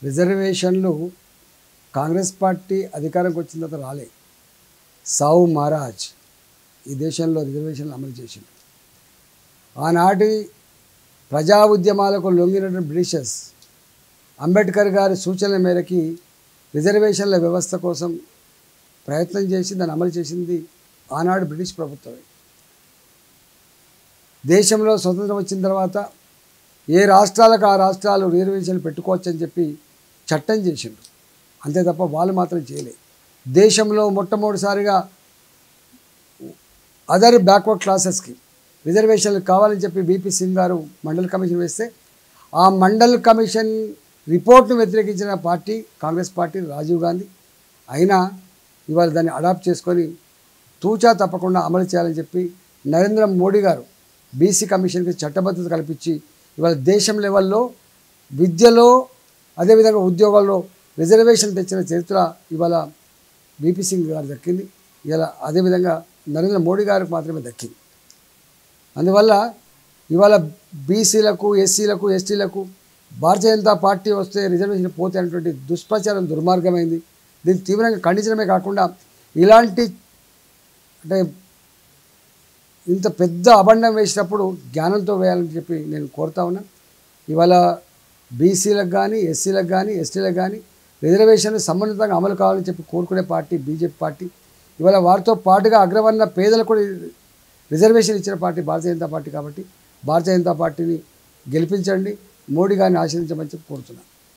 రిజర్వేషన్లు కాంగ్రెస్ పార్టీ అధికారంకి వచ్చిన తర్వాత రాలే. సావు మహారాజ్ ఈ దేశంలో రిజర్వేషన్లు అమలు చేసింది. ఆనాటి ప్రజా ఉద్యమాలకు లొంగినటువంటి బ్రిటిషర్స్ అంబేద్కర్ గారి సూచనల మేరకి రిజర్వేషన్ల వ్యవస్థ కోసం ప్రయత్నం చేసి దాన్ని అమలు చేసింది ఆనాడు బ్రిటిష్ ప్రభుత్వమే. దేశంలో స్వతంత్రం వచ్చిన తర్వాత ఏ రాష్ట్రాలకు ఆ రాష్ట్రాలు రిజర్వేషన్లు పెట్టుకోవచ్చని చెప్పి చట్టం చేసిండ్రు. అంతే తప్ప వాళ్ళు మాత్రం చేయలేదు. దేశంలో మొట్టమొదటిసారిగా అదర్ బ్యాక్వర్డ్ క్లాసెస్కి రిజర్వేషన్లు కావాలని చెప్పి బీపీ సింగ్ గారు మండల్ కమిషన్ వేస్తే ఆ మండల్ కమిషన్ రిపోర్ట్ను వ్యతిరేకించిన పార్టీ కాంగ్రెస్ పార్టీ, రాజీవ్ గాంధీ. అయినా ఇవాళ దాన్ని అడాప్ట్ చేసుకొని తూచా తప్పకుండా అమలు చేయాలని చెప్పి నరేంద్ర మోడీ గారు బీసీ కమిషన్కి చట్టబద్ధత కల్పించి ఇవాళ దేశం లెవెల్లో విద్యలో అదేవిధంగా ఉద్యోగాల్లో రిజర్వేషన్ తెచ్చిన చరిత్ర ఇవాళ బీపీ సింగ్ గారు దక్కింది. ఇలా అదేవిధంగా నరేంద్ర మోడీ గారికి మాత్రమే దక్కింది. అందువల్ల ఇవాళ బీసీలకు, ఎస్సీలకు, ఎస్టీలకు భారతీయ జనతా పార్టీ వస్తే రిజర్వేషన్ పోతే అనేటువంటి దుష్ప్రచారం దుర్మార్గమైంది. దీన్ని తీవ్రంగా ఖండించడమే కాకుండా ఇలాంటి అంటే ఇంత పెద్ద అబండం వేసినప్పుడు జ్ఞానంతో వేయాలని చెప్పి నేను కోరుతా ఉన్నా. ఇవాళ బీసీలకు కానీ, ఎస్సీలకు కానీ, ఎస్టీలకు కానీ రిజర్వేషన్లు సమన్వితంగా అమలు కావాలని చెప్పి కోరుకునే పార్టీ బీజేపీ పార్టీ. ఇవాళ వారితో పాటుగా అగ్రవర్ణ పేదలకు కూడా రిజర్వేషన్ ఇచ్చిన పార్టీ భారతీయ జనతా పార్టీ. కాబట్టి భారతీయ జనతా పార్టీని గెలిపించండి, మోడీ గారిని ఆశీర్వదించమని చెప్పి కోరుతున్నాను.